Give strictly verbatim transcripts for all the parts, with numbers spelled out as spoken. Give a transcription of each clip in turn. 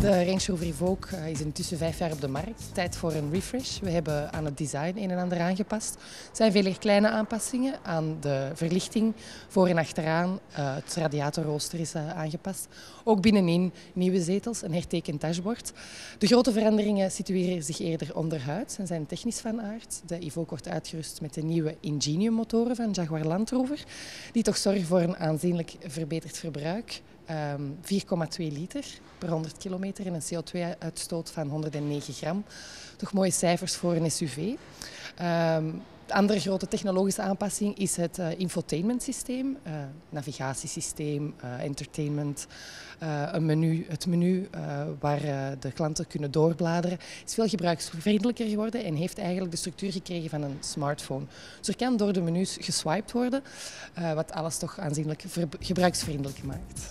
De Range Rover Evoque is intussen vijf jaar op de markt. Tijd voor een refresh. We hebben aan het design een en ander aangepast. Het zijn vele kleine aanpassingen aan de verlichting voor en achteraan. Uh, het radiatorrooster is uh, aangepast. Ook binnenin nieuwe zetels, een hertekend dashboard. De grote veranderingen situeren zich eerder onderhuids en zijn technisch van aard. De Evoque wordt uitgerust met de nieuwe Ingenium-motoren van Jaguar Land Rover, die toch zorgen voor een aanzienlijk verbeterd verbruik. Um, vier komma twee liter per honderd kilometer en een C O twee uitstoot van honderdnegen gram. Toch mooie cijfers voor een S U V. Um, de andere grote technologische aanpassing is het uh, infotainmentsysteem, uh, navigatiesysteem, uh, entertainment, uh, een menu, het menu uh, waar uh, de klanten kunnen doorbladeren. is veel gebruiksvriendelijker geworden en heeft eigenlijk de structuur gekregen van een smartphone. Dus er kan door de menus geswiped worden, uh, wat alles toch aanzienlijk gebruiksvriendelijk maakt.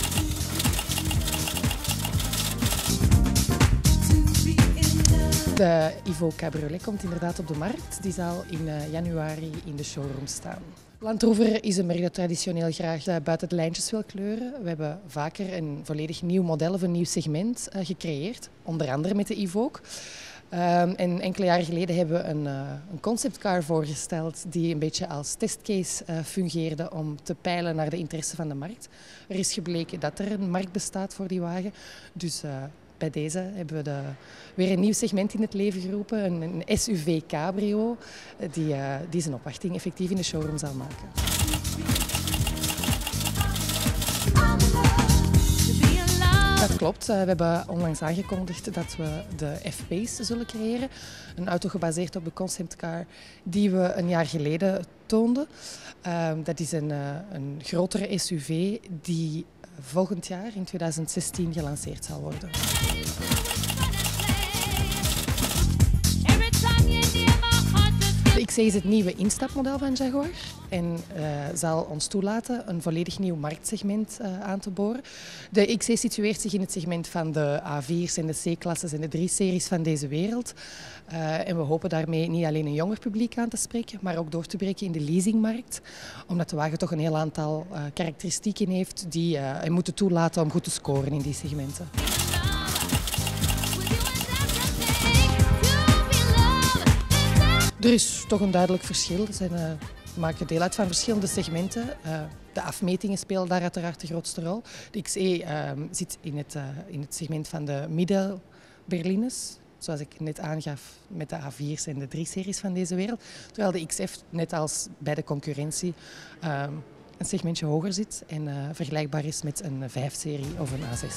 De Evoque Cabriolet komt inderdaad op de markt. Die zal in januari in de showroom staan. Land Rover is een merk dat traditioneel graag buiten de lijntjes wil kleuren. We hebben vaker een volledig nieuw model of een nieuw segment uh, gecreëerd, onder andere met de Evoque. Um, en enkele jaren geleden hebben we een, uh, een conceptcar voorgesteld die een beetje als testcase uh, fungeerde om te peilen naar de interesse van de markt. Er is gebleken dat er een markt bestaat voor die wagen. Dus uh, bij deze hebben we de, weer een nieuw segment in het leven geroepen, een, een S U V cabrio, die, uh, die zijn opwachting effectief in de showroom zal maken. Dat klopt. We hebben onlangs aangekondigd dat we de F-Pace zullen creëren. Een auto gebaseerd op de conceptcar die we een jaar geleden toonden. Dat is een, een grotere S U V die volgend jaar in tweeduizend zestien gelanceerd zal worden. De X C is het nieuwe instapmodel van Jaguar en uh, zal ons toelaten een volledig nieuw marktsegment uh, aan te boren. De X C situeert zich in het segment van de A vier's en de C-klasses en de drie series van deze wereld. Uh, en we hopen daarmee niet alleen een jonger publiek aan te spreken, maar ook door te breken in de leasingmarkt. Omdat de wagen toch een heel aantal uh, karakteristieken heeft die uh, hem moeten toelaten om goed te scoren in die segmenten. Er is toch een duidelijk verschil. Ze uh, maken deel uit van verschillende segmenten. Uh, de afmetingen spelen daar uiteraard de grootste rol. De X E uh, zit in het, uh, in het segment van de middenberlines, zoals ik net aangaf met de A vier's en de drie series van deze wereld. Terwijl de X F, net als bij de concurrentie, uh, een segmentje hoger zit en uh, vergelijkbaar is met een vijf serie of een A zes.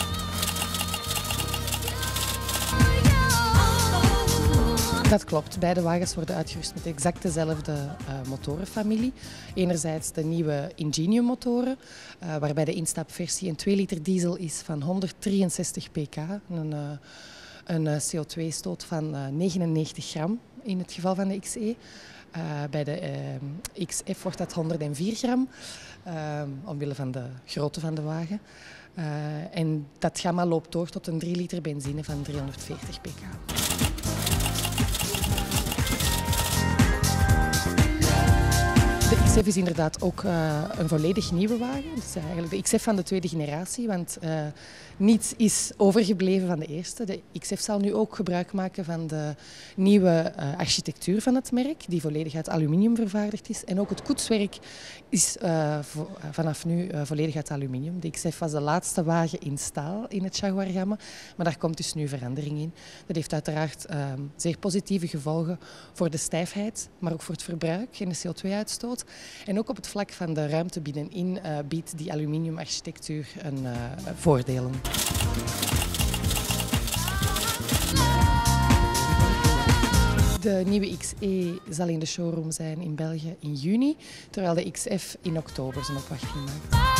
Dat klopt. Beide wagens worden uitgerust met exact dezelfde uh, motorenfamilie. Enerzijds de nieuwe Ingenium-motoren, uh, waarbij de instapversie een twee liter diesel is van honderddrieënzestig pk. Een, uh, een uh, C O twee stoot van uh, negenennegentig gram in het geval van de X E. Uh, bij de uh, X F wordt dat honderdvier gram, uh, omwille van de grootte van de wagen. Uh, en dat gamma loopt door tot een drie liter benzine van driehonderdveertig pk. De X F is inderdaad ook uh, een volledig nieuwe wagen. Het is eigenlijk de X F van de tweede generatie, want uh, niets is overgebleven van de eerste. De X F zal nu ook gebruik maken van de nieuwe uh, architectuur van het merk, die volledig uit aluminium vervaardigd is. En ook het koetswerk is uh, vo vanaf nu uh, volledig uit aluminium. De X F was de laatste wagen in staal in het Jaguar-gamma, maar daar komt dus nu verandering in. Dat heeft uiteraard uh, zeer positieve gevolgen voor de stijfheid, maar ook voor het verbruik en de C O twee uitstoot. En ook op het vlak van de ruimte binnenin uh, biedt die aluminiumarchitectuur een uh, voordelen. De nieuwe X E zal in de showroom zijn in België in juni, terwijl de X F in oktober zijn opwachting maakt.